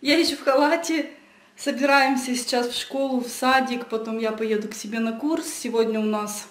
Я еще в халате. Собираемся сейчас в школу, в садик, потом я поеду к себе на курс. Сегодня у нас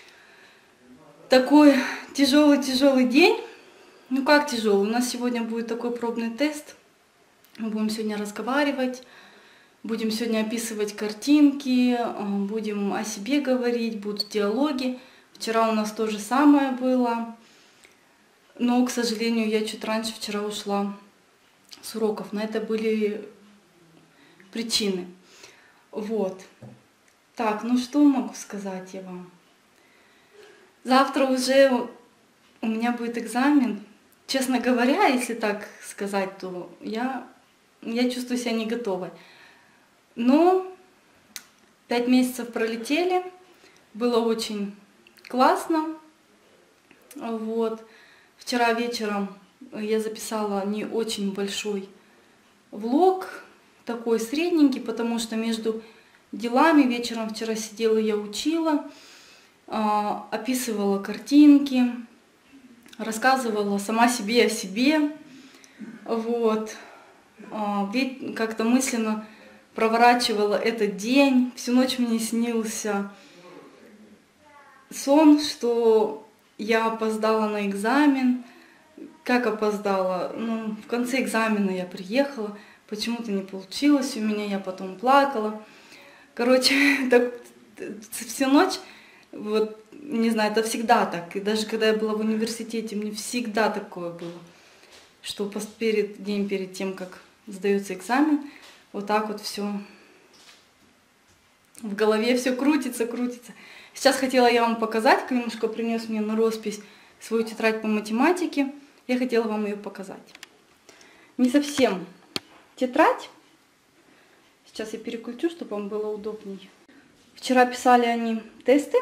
такой тяжелый день. Ну как тяжелый? У нас сегодня будет такой пробный тест. Мы будем сегодня разговаривать, будем сегодня описывать картинки, будем о себе говорить, будут диалоги. Вчера у нас то же самое было, но, к сожалению, я чуть раньше вчера ушла с уроков. На это были причины. Вот. Так, ну что могу сказать я вам? Завтра уже у меня будет экзамен. Честно говоря, если так сказать, то я чувствую себя не готовой. Но 5 месяцев пролетели, было очень классно. Вот. Вчера вечером я записала не очень большой влог, такой средненький, потому что между делами вечером вчера сидела, я учила, описывала картинки, рассказывала сама себе о себе. Вот. Ведь как-то мысленно проворачивала этот день. Всю ночь мне снился сон, что я опоздала на экзамен. Как опоздала? Ну, в конце экзамена я приехала, почему-то не получилось у меня, я потом плакала. Короче, так, всю ночь, вот, не знаю, это всегда так. И даже когда я была в университете, мне всегда такое было, что день перед тем, как сдается экзамен, вот так вот все в голове, все крутится. Сейчас хотела я вам показать, Климушка принес мне на роспись свою тетрадь по математике. Я хотела вам ее показать. Не совсем тетрадь. Сейчас я переключу, чтобы вам было удобней. Вчера писали они тесты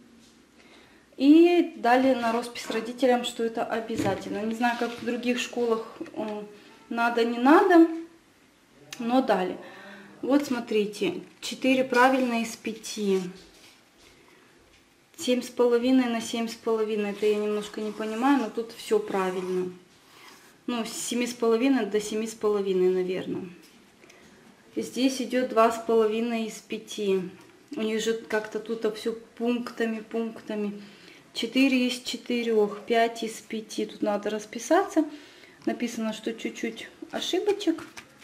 и дали на роспись родителям, что это обязательно. Не знаю, как в других школах надо, не надо, но дали. Вот смотрите, 4 правильно из 5. 7,5 на 7,5. Это я немножко не понимаю, но тут все правильно. Ну, с 7,5 до 7,5, наверное. Здесь идет 2,5 из 5. У них же как-то тут все пунктами. 4 из 4, 5 из 5. Тут надо расписаться. Написано, что чуть-чуть ошибочек.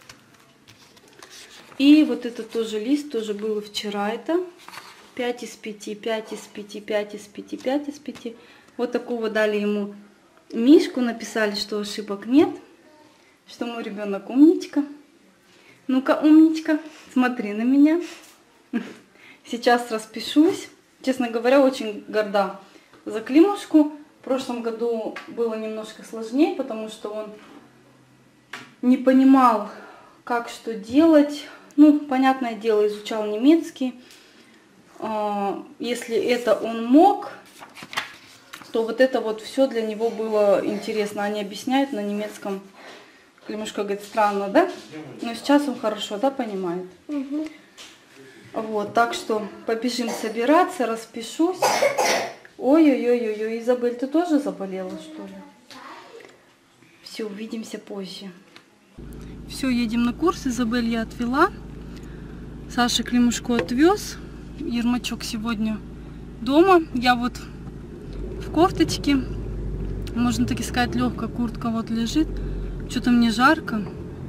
И вот этот тоже лист, тоже был вчера. Это 5 из 5, 5 из 5, 5 из 5, 5 из 5. Вот такого дали ему мишку, написали, что ошибок нет, что мой ребенок умничка. Ну-ка, умничка, смотри на меня. Сейчас распишусь. Честно говоря, очень горда за Климушку. В прошлом году было немножко сложнее, потому что он не понимал, как что делать. Ну, понятное дело, изучал немецкий. Если это он мог, то вот это вот все для него было интересно. Они объясняют на немецком. Климушка говорит, странно, да? Но сейчас он хорошо, да, понимает? Угу. Вот, так что побежим собираться, распишусь. Ой-ой-ой-ой, Изабель, ты тоже заболела, что ли? Все, увидимся позже. Все, едем на курс. Изабель я отвела. Саша Климушку отвез. Ермачок сегодня дома. Я вот в кофточке. Можно так сказать, легкая куртка вот лежит. Что-то мне жарко.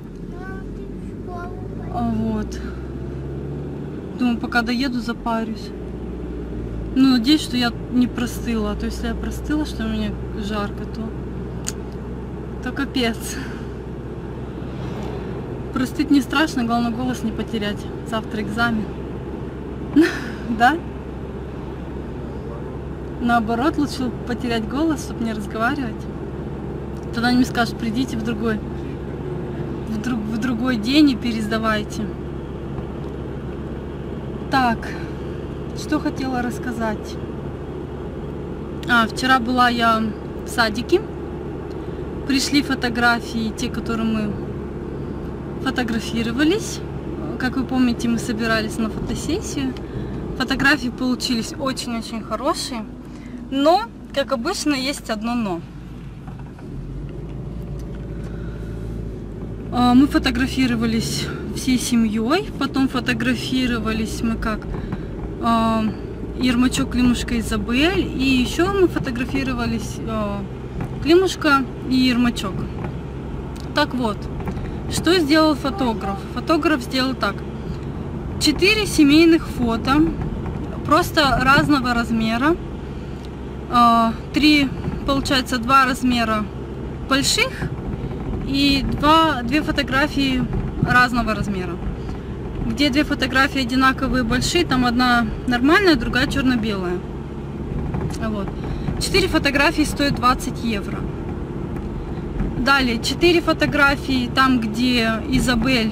Вот. Думаю, пока доеду, запарюсь. Ну, надеюсь, что я не простыла. А то если я простыла, что мне жарко, то капец. Простыть не страшно, главное голос не потерять. Завтра экзамен. Да? Наоборот, лучше потерять голос, чтобы не разговаривать. Тогда они мне скажут, придите в другой день и пересдавайте. Так, что хотела рассказать. Вчера была я в садике. Пришли фотографии, те, которые мы фотографировались. Как вы помните, мы собирались на фотосессию. Фотографии получились очень-очень хорошие. Но, как обычно, есть одно но. Мы фотографировались всей семьей, потом фотографировались мы как Ермачок, Климушка, Изабель, и еще мы фотографировались Климушка и Ермачок. Так вот, что сделал фотограф? Фотограф сделал так: 4 семейных фото, просто разного размера, 3, получается, 2 размера больших и 2 фотографии разного размера. Где 2 фотографии одинаковые большие, там одна нормальная, другая черно-белая. Вот. 4 фотографии стоят 20 евро. Далее 4 фотографии там, где Изабель,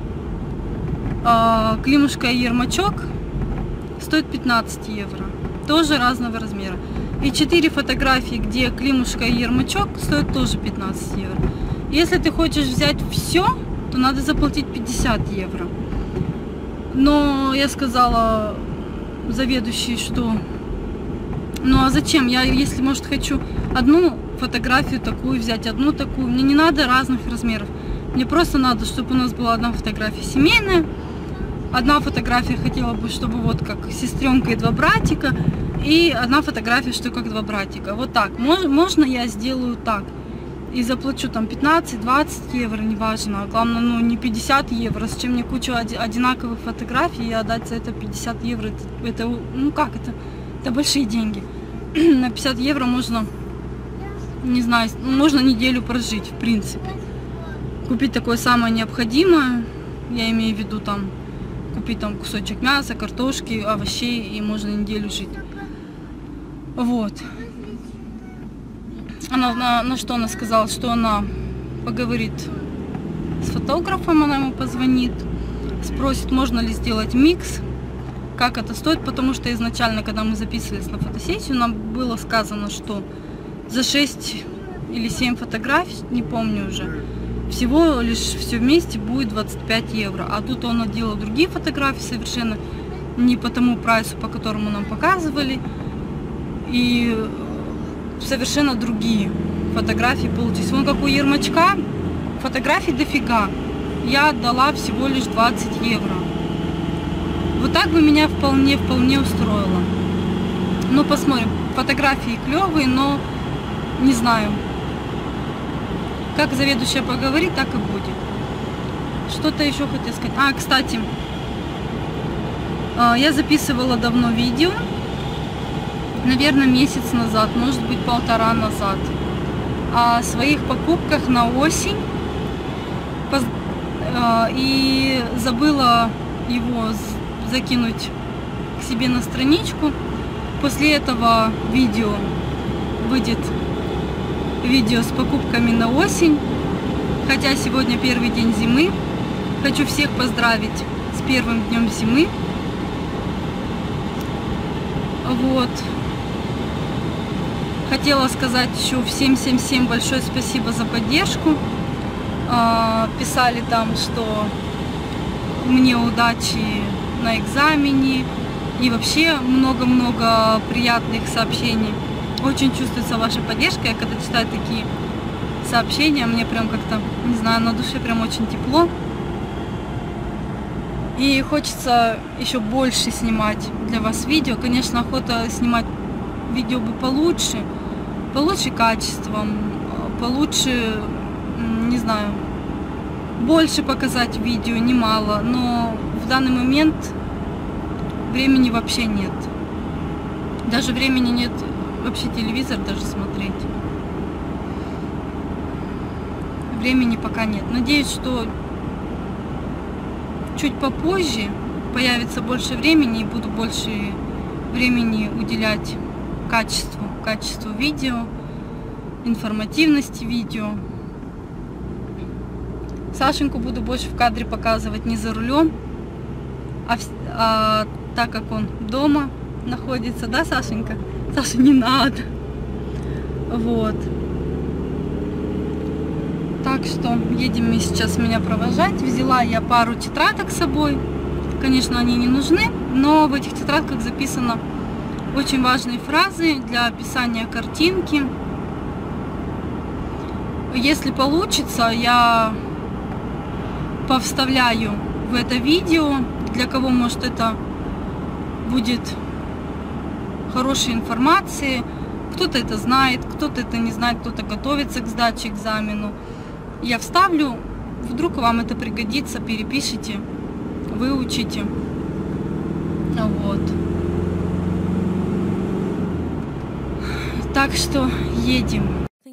Климушка и Ермачок, стоит 15 евро. Тоже разного размера. И 4 фотографии, где Климушка и Ермачок, стоят тоже 15 евро. Если ты хочешь взять все, то надо заплатить 50 евро. Но я сказала заведующей, что ну а зачем? Я, если, может, хочу одну фотографию такую взять, одну такую. Мне не надо разных размеров. Мне просто надо, чтобы у нас была одна фотография семейная. Одна фотография хотела бы, чтобы вот как сестренка и 2 братика. И одна фотография, что как 2 братика. Вот так. Можно я сделаю так. И заплачу там 15-20 евро, неважно. Главное, ну не 50 евро. Зачем мне кучу одинаковых фотографий и отдать за это 50 евро? Это ну как это? Это большие деньги. На 50 евро можно, не знаю, можно неделю прожить, в принципе. Купить такое самое необходимое. Я имею в виду там, купить там кусочек мяса, картошки, овощей, и можно неделю жить. Вот. Она на что она сказала, что она поговорит с фотографом, она ему позвонит, спросит, можно ли сделать микс, как это стоит, потому что изначально, когда мы записывались на фотосессию, нам было сказано, что за 6 или 7 фотографий, не помню уже, всего лишь все вместе будет 25 евро. А тут он делал другие фотографии совершенно не по тому прайсу, по которому нам показывали, и совершенно другие фотографии получились. Вон как у Ермачка фотографий дофига. Я отдала всего лишь 20 евро. Вот так бы меня вполне устроило. Ну, посмотрим. Фотографии клевые, но не знаю. Как заведующая поговорит, так и будет. Что-то еще хотела сказать. Кстати, я записывала давно видео. Наверное, месяц назад, может быть, 1,5 назад. О своих покупках на осень. И забыла его закинуть к себе на страничку. После этого видео выйдет видео с покупками на осень. Хотя сегодня первый день зимы. Хочу всех поздравить с первым днем зимы. Вот. Хотела сказать еще всем большое спасибо за поддержку. Писали там, что мне удачи на экзамене. И вообще много-много приятных сообщений. Очень чувствуется ваша поддержка. Я когда читаю такие сообщения, мне прям как-то, не знаю, на душе прям очень тепло. И хочется еще больше снимать для вас видео. Конечно, охота снимать видео бы получше качеством, получше, не знаю, больше показать видео, немало, но в данный момент времени вообще нет. Даже времени нет вообще телевизор даже смотреть. Времени пока нет. Надеюсь, что чуть попозже появится больше времени и буду больше времени уделять качеству видео, информативности видео. Сашеньку буду больше в кадре показывать не за рулем, а так как он дома находится, да, Сашенька? Саша, не надо. Вот. Так что едем мы сейчас меня провожать. Взяла я пару тетрадок с собой. Конечно, они не нужны, но в этих тетрадках записано очень важные фразы для описания картинки. Если получится, я повставляю в это видео, для кого, может, это будет хорошей информацией. Кто-то это знает, кто-то это не знает, кто-то готовится к сдаче экзамену. Я вставлю, вдруг вам это пригодится, перепишите, выучите. Вот. Так что едем.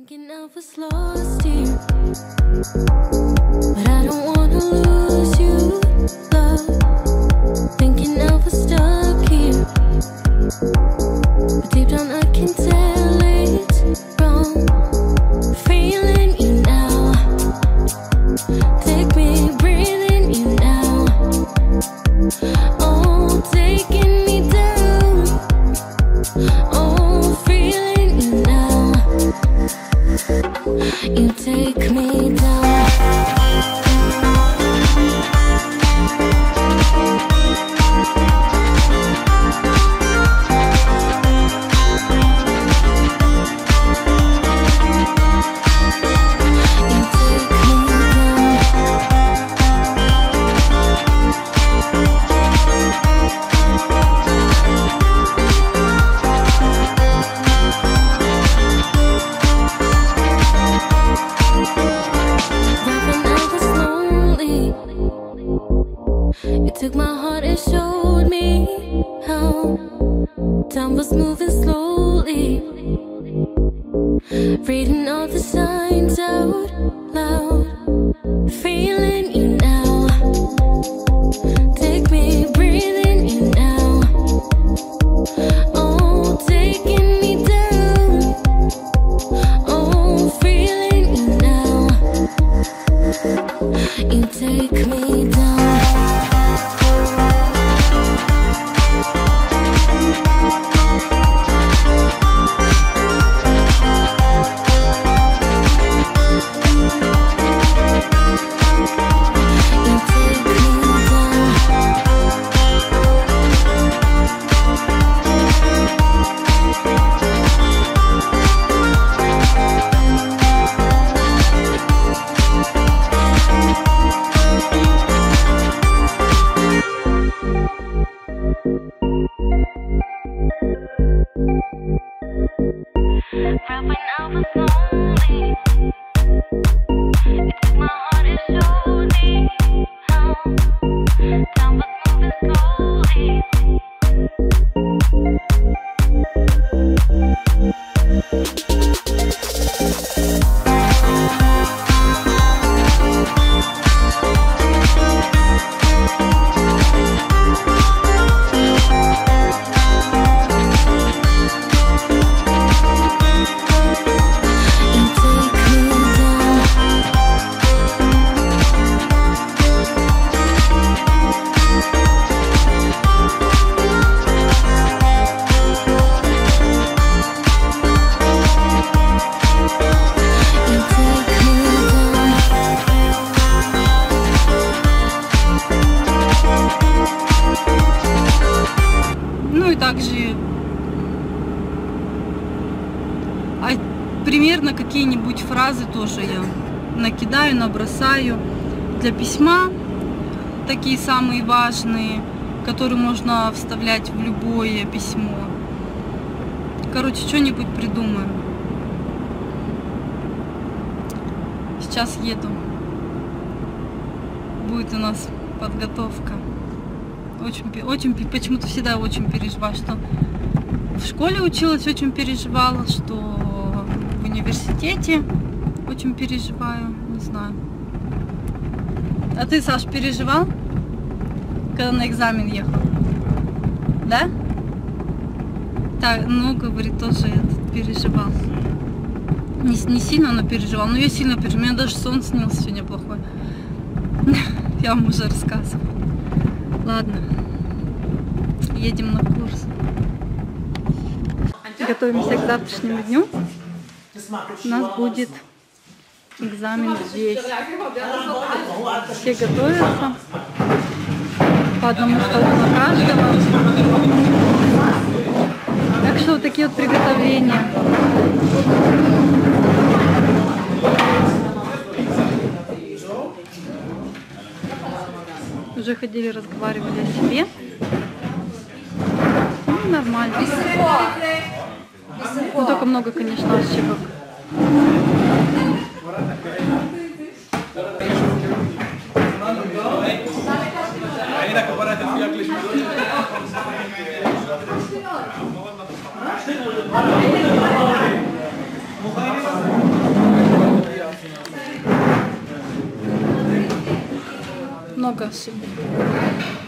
Took my heart and showed me how time was moving slowly, reading all the signs out loud, feeling you now, take me, breathing you now, oh, taking me down, oh, feeling you now, you take me down. Также примерно какие-нибудь фразы тоже я накидаю, набросаю для письма, такие самые важные, которые можно вставлять в любое письмо. Короче, что-нибудь придумаем. Сейчас еду. Будет у нас подготовка. Очень почему-то всегда очень переживаю, что в школе училась, очень переживала, что в университете очень переживаю, не знаю. А ты, Саш, переживал, когда на экзамен ехал? Да? Так, ну, говорит, тоже я переживал. Не сильно, но переживал. Но я сильно переживал. У меня даже сон снился сегодня плохой. Я вам уже рассказывала. Ладно, едем на курс. Готовимся к завтрашнему дню. У нас будет экзамен здесь. Все готовятся. По одному столу на каждого. Так что вот такие вот приготовления. Уже ходили, разговаривали о себе. Ну, нормально. Ну, только много, конечно, ошибок. Много ошибок.